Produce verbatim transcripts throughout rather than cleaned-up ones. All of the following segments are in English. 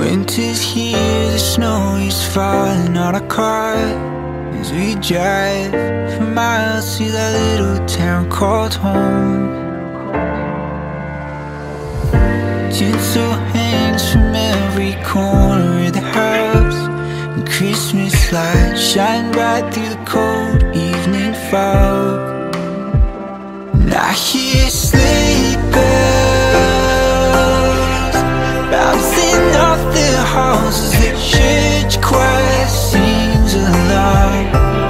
Winter's here, the snow is falling on our car as we drive for miles to that little town called home. Tinsel hangs from every corner of the house, and Christmas lights shine bright through the cold evening fog. And I hear sleigh bells bouncing off the halls as the church choir sings along.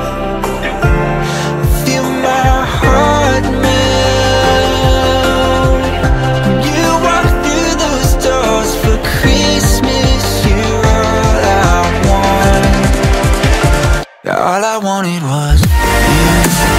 I feel my heart melt when you walk through those doors for Christmas. You're all I want. All I wanted was you.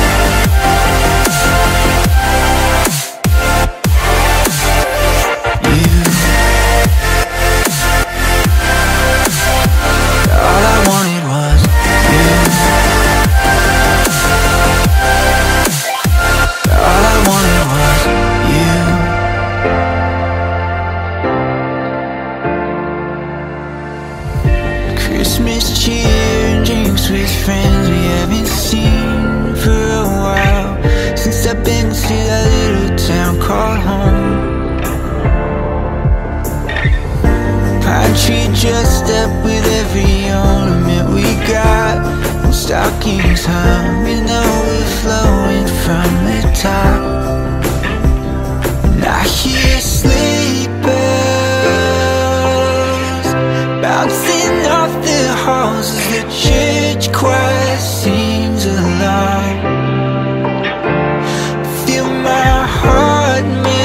Christmas cheer and drinks with friends we haven't seen for a while, since I've been to that little town called home. Pine tree dressed up with every ornament we got, and stockings hung with overflowing from the top. And I hear sleigh bells bouncing off the halls as the church choir sings along. Feel my heart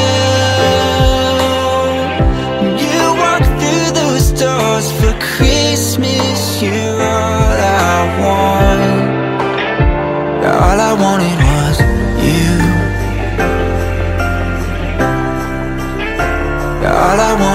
melt when you walk through those doors for Christmas. You're all I want. All I wanted was you. All I wanted